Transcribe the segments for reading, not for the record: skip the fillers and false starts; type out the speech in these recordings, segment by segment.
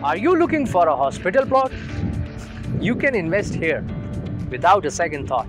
Are you looking for a hospital plot? You can invest here without a second thought.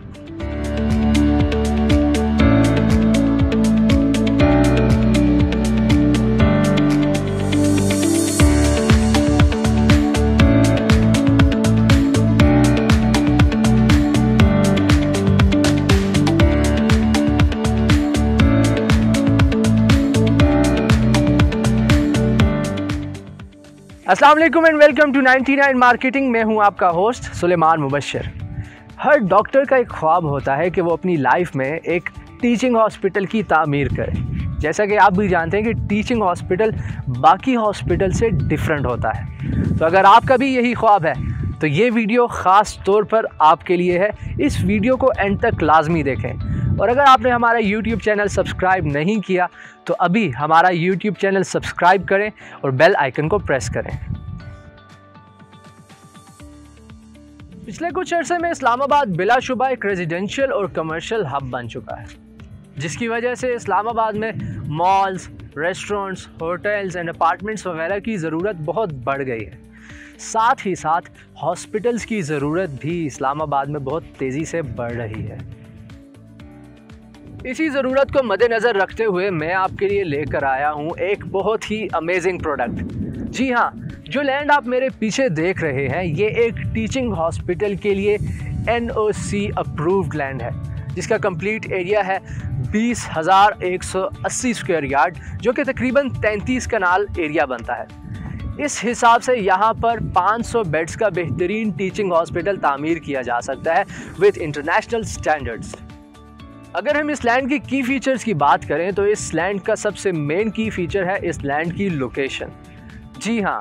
अस्सलाम वालेकुम and welcome to 99 marketing. मैं हूं आपका host Suleman Mubashir. हर doctor का एक ख्वाब होता है कि वो अपनी लाइफ में एक टीचिंग हॉस्पिटल की तामीर करे। जैसा कि आप भी जानते हैं कि टीचिंग हॉस्पिटल बाकी हॉस्पिटल से डिफरेंट होता है। तो अगर आपका भी यही ख्वाब है तो ये वीडियो ख़ास तौर पर आपके लिए है। इस वीडियो को एंड तक लाजमी देखें। और अगर आपने हमारा YouTube चैनल सब्सक्राइब नहीं किया तो अभी हमारा YouTube चैनल सब्सक्राइब करें और बेल आइकन को प्रेस करें। पिछले कुछ अरसे में इस्लामाबाद बिलाशुबा एक रेजिडेंशियल और कमर्शियल हब बन चुका है, जिसकी वजह से इस्लामाबाद में malls, restaurants, hotels and apartments वगैरह की ज़रूरत बहुत बढ़ गई है। साथ ही साथ हॉस्पिटल्स की ज़रूरत भी इस्लामाबाद में बहुत तेज़ी से बढ़ रही है। इसी ज़रूरत को मद्देनज़र रखते हुए मैं आपके लिए लेकर आया हूँ एक बहुत ही अमेजिंग प्रोडक्ट। जी हाँ, जो लैंड आप मेरे पीछे देख रहे हैं ये एक टीचिंग हॉस्पिटल के लिए NOC अप्रूव्ड लैंड है, जिसका कंप्लीट एरिया है 20,180 स्क्वायर यार्ड, जो कि तकरीबन 33 कनाल एरिया बनता है। इस हिसाब से यहाँ पर 500 बेड्स का बेहतरीन टीचिंग हॉस्पिटल तामीर किया जा सकता है विद इंटरनेशनल स्टैंडर्ड्स। अगर हम इस लैंड की फीचर्स की बात करें तो इस लैंड का सबसे मेन की फीचर है इस लैंड की लोकेशन। जी हाँ,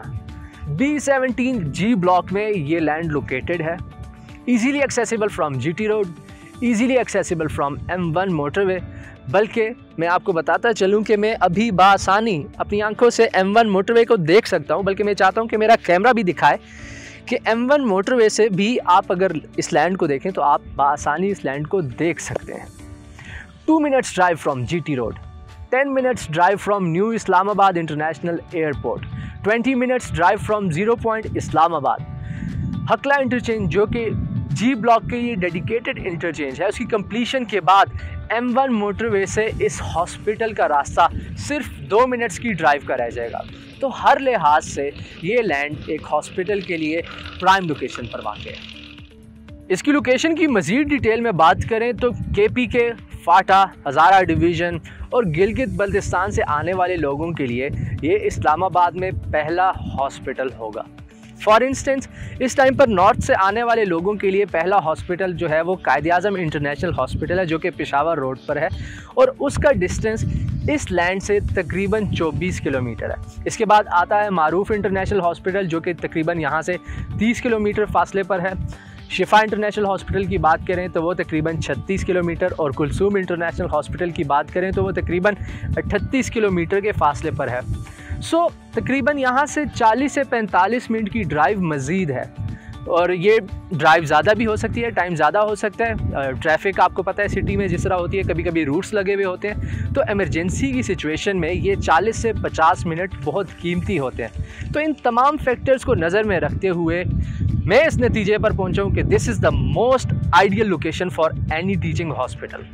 B17G ब्लॉक में ये लैंड लोकेटेड है। Easily accessible from GT road, easily accessible from M1 motorway. बल्कि मैं आपको बताता चलूँ कि मैं अभी बासानी अपनी आंखों से M1 मोटरवे को देख सकता हूँ, बल्कि मैं चाहता हूँ कि मेरा कैमरा भी दिखाए कि M1 मोटरवे से भी आप अगर इस लैंड को देखें तो आप बासानी इस लैंड को देख सकते हैं। 2 minutes drive from GT Road, 10 minutes drive from New Islamabad International Airport, 20 minutes drive from Zero Point Islamabad। Hakla interchange जो कि G ब्लॉक के लिए डेडिकेटेड इंटरचेंज है, उसकी कंप्लीशन के बाद M1 मोटरवे से इस हॉस्पिटल का रास्ता सिर्फ 2 मिनट्स की ड्राइव का रह जाएगा। तो हर लिहाज से ये लैंड एक हॉस्पिटल के लिए प्राइम लोकेशन पर वाक़ है। इसकी लोकेशन की मज़ीद डिटेल में बात करें तो KPK, फाटा, हज़ारा डिवीज़न और गिलगित बल्तिस्तान से आने वाले लोगों के लिए ये इस्लामाबाद में पहला हॉस्पिटल होगा। फॉर इंस्टेंस, इस टाइम पर नॉर्थ से आने वाले लोगों के लिए पहला हॉस्पिटल जो है वो कायद-ए-आज़म इंटरनेशनल हॉस्पिटल है, जो कि पेशावर रोड पर है और उसका डिस्टेंस इस लैंड से तकरीबन 24 किलोमीटर है। इसके बाद आता है मारूफ इंटरनेशनल हॉस्पिटल, जो कि तकरीबन यहाँ से 30 किलोमीटर फासले पर है। शिफा इंटरनेशनल हॉस्पिटल की बात करें तो वो तकरीबन 36 किलोमीटर और कुलसूम इंटरनेशनल हॉस्पिटल की बात करें तो वो तकरीबन 38 किलोमीटर के फासले पर है। सो तकरीबन यहाँ से 40 से 45 मिनट की ड्राइव मज़ीद है और ये ड्राइव ज़्यादा भी हो सकती है, टाइम ज़्यादा हो सकता है। ट्रैफिक आपको पता है सिटी में जिस तरह होती है, कभी कभी रूट्स लगे हुए होते हैं, तो इमरजेंसी की सिचुएशन में ये 40 से 50 मिनट बहुत कीमती होते हैं। तो इन तमाम फैक्टर्स को नज़र में रखते हुए मैं इस नतीजे पर पहुंचा हूं कि this is the most ideal location for any teaching hospital.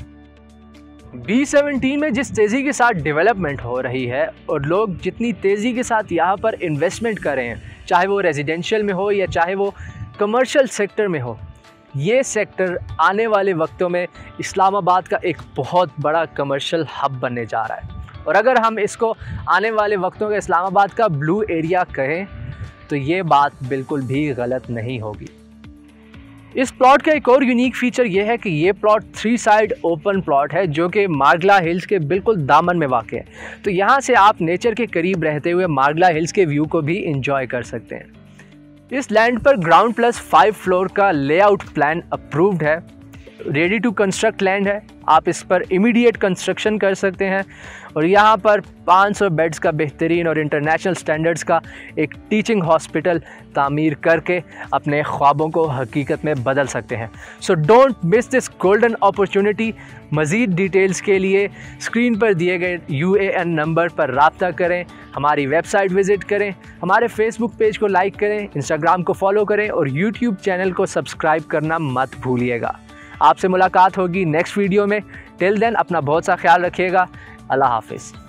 B17 में जिस तेज़ी के साथ डेवलपमेंट हो रही है और लोग जितनी तेज़ी के साथ यहाँ पर इन्वेस्टमेंट कर रहे हैं, चाहे वो रेजिडेंशियल में हो या चाहे वो कमर्शियल सेक्टर में हो, ये सेक्टर आने वाले वक्तों में इस्लामाबाद का एक बहुत बड़ा कमर्शियल हब बनने जा रहा है। और अगर हम इसको आने वाले वक्तों में इस्लामाबाद का ब्लू एरिया कहें तो ये बात बिल्कुल भी गलत नहीं होगी। इस प्लॉट का एक और यूनिक फीचर ये है कि ये प्लॉट 3 साइड ओपन प्लॉट है, जो कि मार्गला हिल्स के बिल्कुल दामन में वाक़ है। तो यहाँ से आप नेचर के करीब रहते हुए मार्गला हिल्स के व्यू को भी इंजॉय कर सकते हैं। इस लैंड पर ग्राउंड प्लस 5 फ्लोर का लेआउट प्लान अप्रूव्ड है, रेडी टू कंस्ट्रक्ट लैंड है। आप इस पर इमीडिएट कंस्ट्रक्शन कर सकते हैं और यहाँ पर 500 बेड्स का बेहतरीन और इंटरनेशनल स्टैंडर्ड्स का एक टीचिंग हॉस्पिटल तामीर करके अपने ख्वाबों को हकीकत में बदल सकते हैं। So don't miss this golden opportunity. मज़ीद डिटेल्स के लिए स्क्रीन पर दिए गए UAN नंबर पर राब्ता करें, हमारी वेबसाइट विज़िट करें, हमारे फेसबुक पेज को लाइक करें, इंस्टाग्राम को फॉलो करें और यूट्यूब चैनल को सब्सक्राइब करना मत भूलिएगा। आपसे मुलाकात होगी नेक्स्ट वीडियो में। टिल देन अपना बहुत सा ख्याल रखिएगा। अल्लाह हाफिज़।